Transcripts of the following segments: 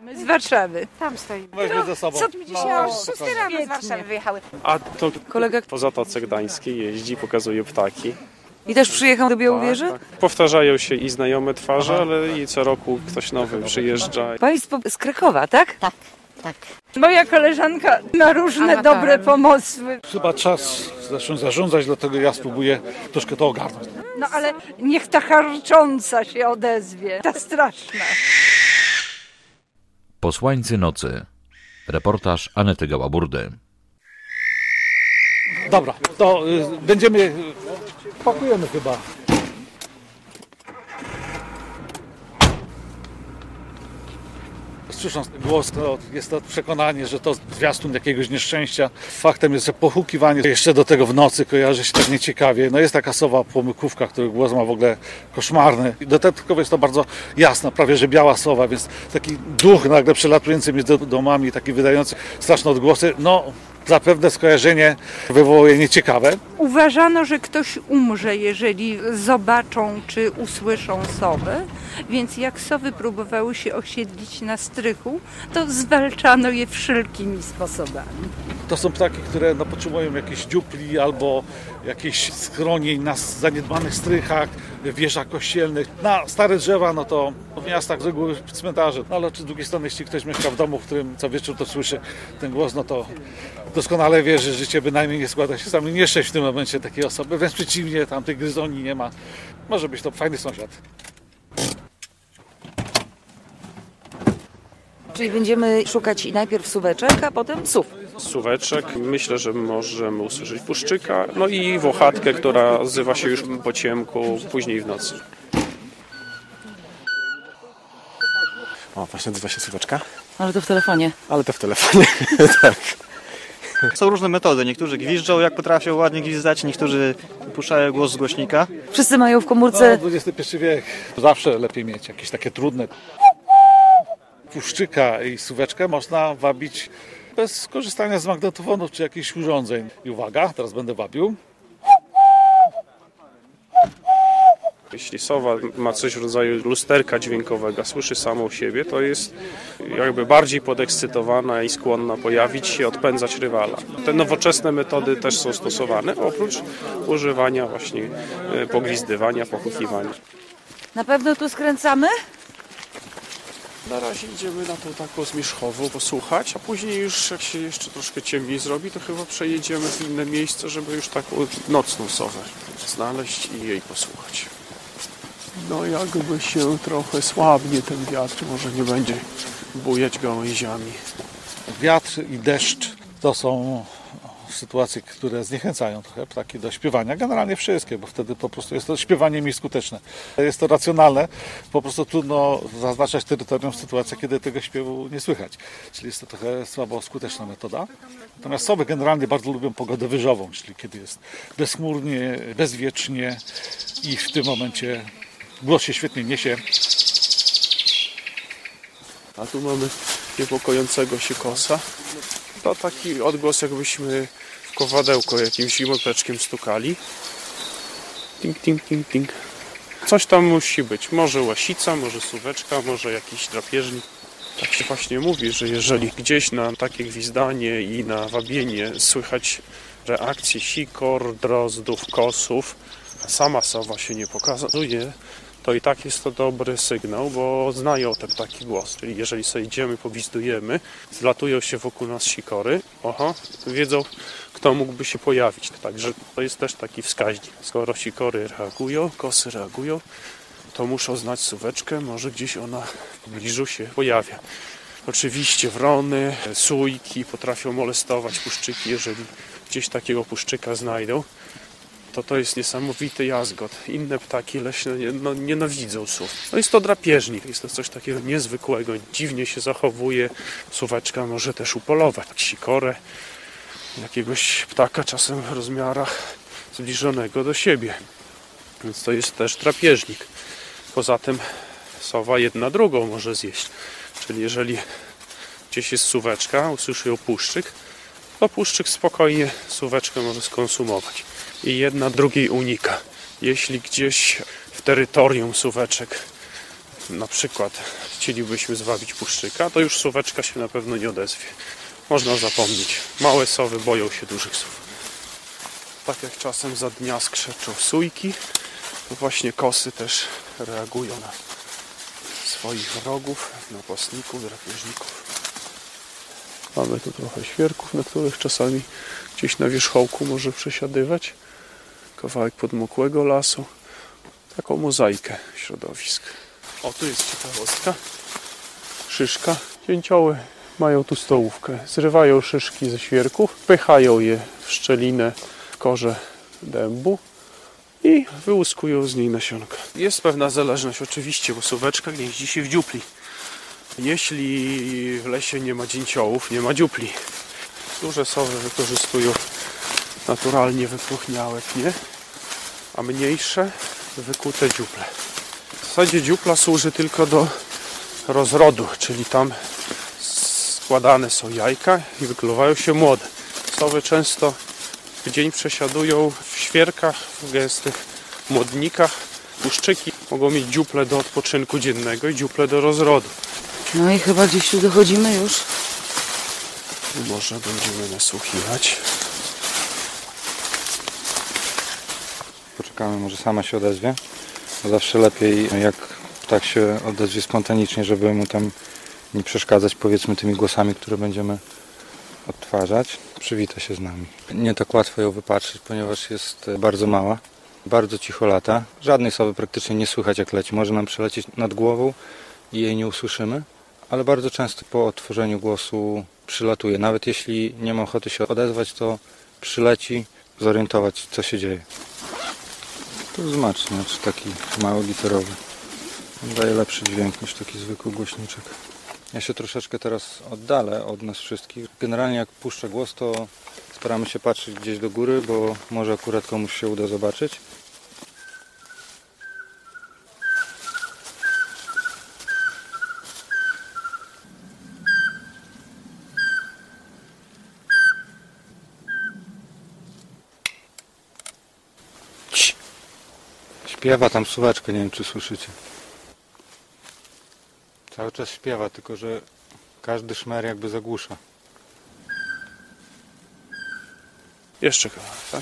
My z Warszawy. Tam stoimy. Weźmy ze sobą. Co mi dzisiaj o 6 rano z Warszawy wyjechały. A to Kolega po Zatoce Gdańskiej jeździ, pokazuje ptaki. i też przyjechał do Białowieży? Tak. Powtarzają się i znajome twarze, ale i co roku ktoś nowy przyjeżdża. Państwo z Krakowa, tak? Tak, tak. Moja koleżanka ma różne Amatorem. dobre pomysły. Chyba czas zacząć zarządzać, dlatego ja spróbuję troszkę to ogarnąć. No ale niech ta harcząca się odezwie. Ta straszna. Posłańcy nocy. Reportaż Anety Gałaburdy. Dobra, to będziemy... Pakujemy chyba. Słysząc ten głos, to jest to przekonanie, że to zwiastun jakiegoś nieszczęścia. Faktem jest, że pohukiwanie jeszcze do tego w nocy kojarzy się tak nieciekawie. No jest taka sowa pomykówka, której głos ma w ogóle koszmarny. I dodatkowo jest to bardzo jasna, prawie że biała sowa, więc taki duch nagle przelatujący między domami, taki wydający straszne odgłosy. No, zapewne skojarzenie wywołuje nieciekawe. Uważano, że ktoś umrze, jeżeli zobaczą czy usłyszą sowę, więc jak sowy próbowały się osiedlić na strychu, to zwalczano je wszelkimi sposobami. To są ptaki, które potrzebują jakichś dziupli albo jakichś schronień na zaniedbanych strychach, wieżach kościelnych. Na stare drzewa, no to w miastach z reguły cmentarze. No ale z drugiej strony, jeśli ktoś mieszka w domu, w którym co wieczór to słyszy ten głos, no to doskonale wie, że życie bynajmniej nie składa się sami nieszczęść w tym momencie takiej osoby. Wręcz przeciwnie, tam tej gryzoni nie ma. Może być to fajny sąsiad. Czyli będziemy szukać najpierw suweczek, a potem sów. Suweczek, myślę, że możemy usłyszeć puszczyka, no i włochatkę, która zzywa się już po ciemku, później w nocy. O, właśnie odzywa się suweczka. Ale to w telefonie. Ale to w telefonie, tak. Są różne metody. Niektórzy gwiżdżą, jak potrafią ładnie gwizdać, niektórzy puszczają głos z głośnika. Wszyscy mają w komórce... No, XXI wiek. Zawsze lepiej mieć jakieś takie trudne. Puszczyka i suweczkę można wabić bez korzystania z magnetofonów czy jakichś urządzeń. I uwaga, teraz będę wabił. Jeśli sowa ma coś w rodzaju lusterka dźwiękowego, słyszy samą siebie, to jest jakby bardziej podekscytowana i skłonna pojawić się, odpędzać rywala. Te nowoczesne metody też są stosowane, oprócz używania właśnie pogwizdywania, pochukiwania. Na pewno tu skręcamy? Na razie idziemy na tą taką zmierzchową posłuchać, a później już jak się jeszcze troszkę ciemniej zrobi, to chyba przejedziemy w inne miejsce, żeby już taką nocną sowę znaleźć i jej posłuchać. No jakby się trochę słabnie ten wiatr, może nie będzie bujać gałęziami. Wiatr i deszcz to są sytuacje, które zniechęcają trochę ptaki do śpiewania. Generalnie wszystkie, bo wtedy po prostu jest to śpiewanie mniej skuteczne. Jest to racjonalne, po prostu trudno zaznaczać terytorium w sytuacji, kiedy tego śpiewu nie słychać. Czyli jest to trochę słabo skuteczna metoda. Natomiast sowy generalnie bardzo lubią pogodę wyżową, czyli kiedy jest bezchmurnie, bezwiecznie i w tym momencie głos się świetnie niesie. A tu mamy niepokojącego się kosa. To taki odgłos, jakbyśmy w kowadełko jakimś moteczkiem stukali. Ting, ting, ting, ting. Coś tam musi być. Może łasica, może suweczka, może jakiś drapieżnik. Tak się właśnie mówi, że jeżeli gdzieś na takie gwizdanie i na wabienie słychać reakcje sikor, drozdów, kosów, a sama sowa się nie pokazuje, to i tak jest to dobry sygnał, bo znają te ptaki głos. Czyli jeżeli sobie idziemy, pogwizdujemy, zlatują się wokół nas sikory, wiedzą, kto mógłby się pojawić. Także to jest też taki wskaźnik. Skoro sikory reagują, kosy reagują, to muszą znać suweczkę, może gdzieś ona w pobliżu się pojawia. Oczywiście wrony, sójki potrafią molestować puszczyki, jeżeli gdzieś takiego puszczyka znajdą. To jest niesamowity jazgot. Inne ptaki leśne nienawidzą sów. No jest to drapieżnik, jest to coś takiego niezwykłego, dziwnie się zachowuje. Suweczka może też upolować sikorę, jakiegoś ptaka czasem w rozmiarach zbliżonego do siebie. Więc to jest też drapieżnik. Poza tym sowa jedna drugą może zjeść. Czyli jeżeli gdzieś jest suweczka, usłyszy ją puszczyk, to puszczyk spokojnie suweczkę może skonsumować. I jedna drugiej unika. Jeśli gdzieś w terytorium suweczek na przykład chcielibyśmy zwabić puszczyka, to już suweczka się na pewno nie odezwie. Można zapomnieć. Małe sowy boją się dużych sów. Tak jak czasem za dnia skrzeczą sójki, to właśnie kosy też reagują na swoich wrogów, napastników, drapieżników. Mamy tu trochę świerków, na których czasami gdzieś na wierzchołku może przesiadywać. Kawałek podmokłego lasu. Taką mozaikę środowisk. O, tu jest ciekawostka. Szyszka. Dzięcioły mają tu stołówkę. Zrywają szyszki ze świerków, wpychają je w szczelinę w korze dębu i wyłuskują z niej nasionka. Jest pewna zależność oczywiście, bo suweczka gnieździ się w dziupli. Jeśli w lesie nie ma dzięciołów, nie ma dziupli. Duże sowy wykorzystują naturalnie wypróchniałe pnie, a mniejsze wykute dziuple. W zasadzie dziupla służy tylko do rozrodu, czyli tam składane są jajka i wykluwają się młode. Sowy często w dzień przesiadują w świerkach, w gęstych młodnikach. Puszczyki mogą mieć dziuple do odpoczynku dziennego i dziuple do rozrodu. No i chyba gdzieś tu dochodzimy już. Może będziemy nasłuchiwać. Poczekamy, może sama się odezwie. Zawsze lepiej, jak ptak się odezwie spontanicznie, żeby mu tam nie przeszkadzać, powiedzmy, tymi głosami, które będziemy odtwarzać. Przywita się z nami. Nie tak łatwo ją wypatrzyć, ponieważ jest bardzo mała. Bardzo cicho lata. Żadnej sowy praktycznie nie słychać, jak leci. Może nam przelecieć nad głową i jej nie usłyszymy, ale bardzo często po odtworzeniu głosu przylatuje. Nawet jeśli nie ma ochoty się odezwać, to przyleci, zorientować, co się dzieje. To jest znaczy taki mały literowy. Daje lepszy dźwięk niż taki zwykły głośniczek. Ja się troszeczkę teraz oddalę od nas wszystkich. Generalnie jak puszczę głos, to staramy się patrzeć gdzieś do góry, bo może akurat komuś się uda zobaczyć. Śpiewa tam suweczkę, nie wiem czy słyszycie. Cały czas śpiewa, tylko że każdy szmer jakby zagłusza. Jeszcze kawałek, tak?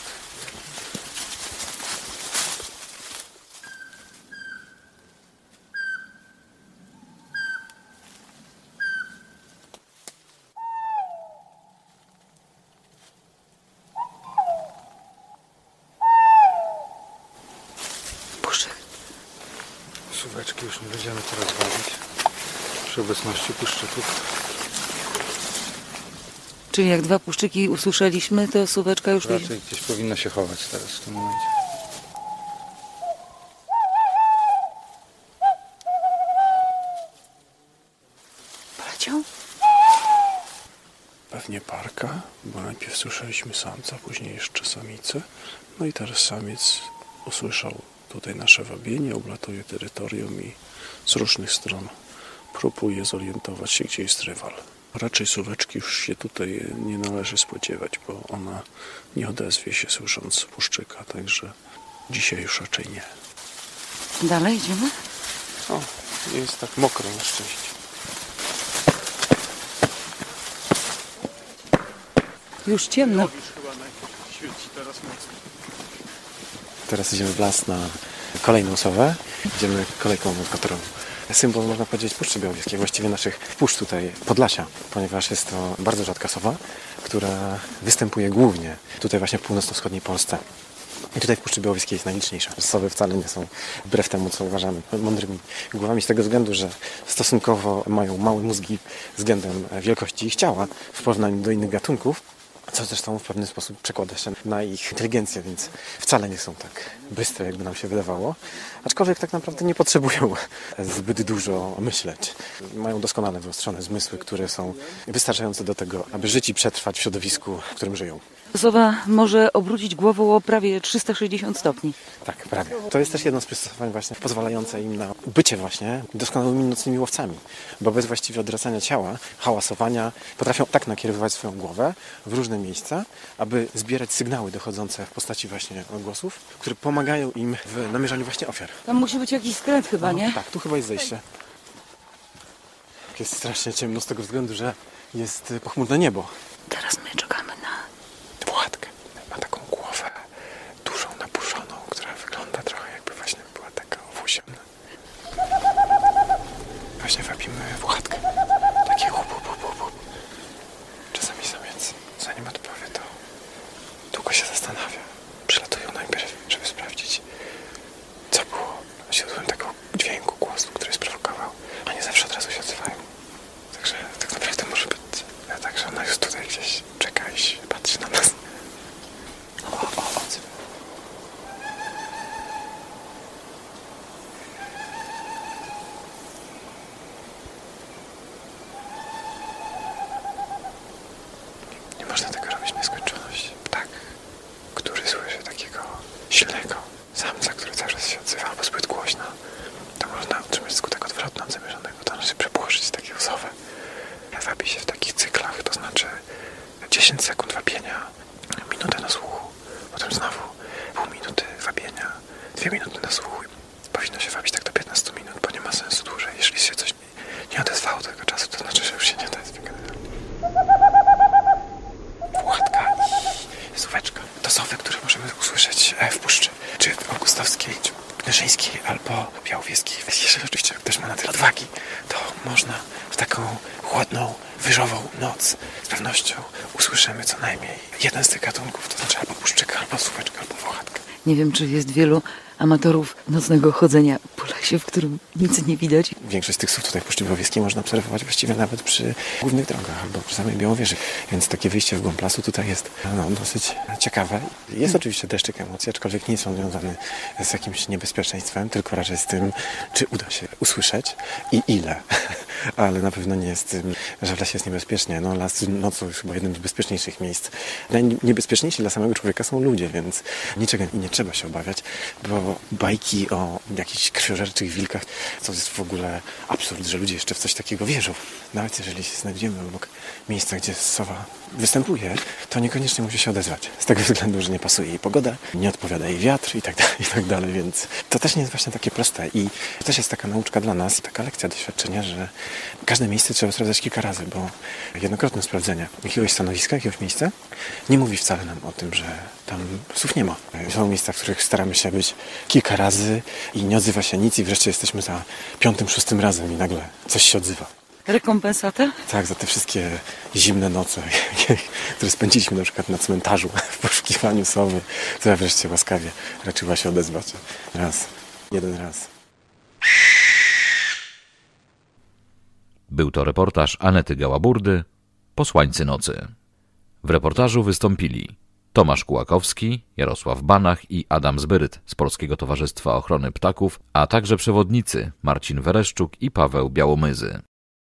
Suweczki już nie będziemy teraz bawić przy obecności puszczyków. Czyli jak dwa puszczyki usłyszeliśmy, to suweczka już... Raczej gdzieś powinna się chować teraz w tym momencie. Poleciał? Pewnie parka, bo najpierw słyszeliśmy samca, później jeszcze samicę. No i teraz samiec usłyszał tutaj nasze wabienie, oblatuje terytorium i z różnych stron próbuje zorientować się, gdzie jest rywal. Raczej suweczki już się tutaj nie należy spodziewać, bo ona nie odezwie się słysząc puszczyka, także dzisiaj już raczej nie. Dalej idziemy? O, nie jest tak mokro na szczęście. Już ciemno. Już chyba najpierw świeci teraz mocno. Teraz idziemy w las na kolejną sowę. Idziemy kolejką wędkotorową. Symbol, można powiedzieć, Puszczy Białowieskiej, właściwie naszych puszcz tutaj Podlasia, ponieważ jest to bardzo rzadka sowa, która występuje głównie tutaj właśnie w północno-wschodniej Polsce. I tutaj w Puszczy Białowieskiej jest najliczniejsza. Sowy wcale nie są, wbrew temu co uważamy, mądrymi głowami z tego względu, że stosunkowo mają małe mózgi względem wielkości ich ciała w porównaniu do innych gatunków, co zresztą w pewien sposób przekłada się na ich inteligencję, więc wcale nie są tak bystre, jakby nam się wydawało. Aczkolwiek tak naprawdę nie potrzebują zbyt dużo myśleć. Mają doskonale wyostrzone zmysły, które są wystarczające do tego, aby żyć i przetrwać w środowisku, w którym żyją. Sowa może obrócić głową o prawie 360 stopni. Tak, prawie. To jest też jedno z przystosowań właśnie pozwalające im na bycie właśnie doskonałymi nocnymi łowcami, bo bez właściwie odwracania ciała, hałasowania, potrafią tak nakierowywać swoją głowę w różne miejsca, aby zbierać sygnały dochodzące w postaci właśnie odgłosów, które pomagają im w namierzaniu właśnie ofiar. Tam musi być jakiś skręt chyba, nie? Tak, tu chyba jest zejście. Jest strasznie ciemno z tego względu, że jest pochmurne niebo. Teraz my czekamy na... Władkę. Ma taką głowę dużą, napuszoną, która wygląda trochę jakby właśnie była taka owłosiona. Właśnie wabimy Władkę. Takie hup. Czasami samiec, zanim odpowie, to długo się zastanawia. Przylatują najpierw, żeby sprawdzić, co było źródłem tego dźwięku, głosu, który sprowokował. A nie zawsze od razu się odzywają. Także tak naprawdę może być tak, że ona już tutaj gdzieś czeka i się patrzy na nas. Odzywa. Nie można tego robić w nieskończoność. Ptak, który słyszy takiego silnego samca, który cały czas się odzywa, albo zbyt głośno, to można otrzymać skutek odwrotny od zamierzonego. To znaczy przepłoszyć takiego sowę. Wabi się w takich cyklach, to znaczy 10 sekund wabienia, minutę na słuchu, potem znowu pół minuty wabienia, 2 minuty na słuchu. Powinno się wabić tak do 15 minut, bo nie ma sensu dłużej. Jeśli się coś nie odezwało do tego czasu, to znaczy, że już się nie da. Władka i suweczka to sowy, które możemy usłyszeć w puszczy, czy augustowskiej, czy gneszyńskiej, albo białowieskiej. Jeżeli oczywiście ktoś ma na tyle odwagi, to można w taką chłodną, wyżową noc z pewnością usłyszymy co najmniej jeden z tych gatunków, to znaczy albo puszczyka, albo suweczka, albo władka. Nie wiem, czy jest wielu amatorów nocnego chodzenia po lesie, w którym nic nie widać. Większość z tych słów tutaj w Puszczy Białowieskiej można obserwować właściwie nawet przy głównych drogach albo przy samej Białowieży. Więc takie wyjście w głąb lasu tutaj jest dosyć ciekawe. Jest oczywiście deszczyk emocji, aczkolwiek nie są związane z jakimś niebezpieczeństwem, tylko raczej z tym, czy uda się usłyszeć i ile. Ale na pewno nie jest tym, że w lesie jest niebezpiecznie. No, las nocą jest chyba jednym z bezpieczniejszych miejsc. Najniebezpieczniejsi dla samego człowieka są ludzie, więc niczego nie trzeba się obawiać, bo bajki o jakichś krwiożerczych wilkach to jest w ogóle absurd, że ludzie jeszcze w coś takiego wierzą. Nawet jeżeli się znajdziemy obok miejsca, gdzie sowa występuje, to niekoniecznie musi się odezwać. Z tego względu, że nie pasuje jej pogoda, nie odpowiada jej wiatr i tak dalej, więc to też nie jest właśnie takie proste i to też jest taka nauczka dla nas, taka lekcja doświadczenia, że każde miejsce trzeba sprawdzać kilka razy, bo jednokrotne sprawdzenie jakiegoś stanowiska, jakiegoś miejsca nie mówi wcale nam o tym, że tam słów nie ma. Są miejsca, w których staramy się być kilka razy i nie odzywa się nic i wreszcie jesteśmy za 5., 6. razem i nagle coś się odzywa. Rekompensatę? Tak, za te wszystkie zimne noce, które spędziliśmy na przykład na cmentarzu w poszukiwaniu sowy, która wreszcie łaskawie raczyła się odezwać. Jeden raz. Był to reportaż Anety Gałaburdy, Posłańcy Nocy. W reportażu wystąpili Tomasz Kułakowski, Jarosław Banach i Adam Zbyryt z Polskiego Towarzystwa Ochrony Ptaków, a także przewodnicy Marcin Wereszczuk i Paweł Białomyzy.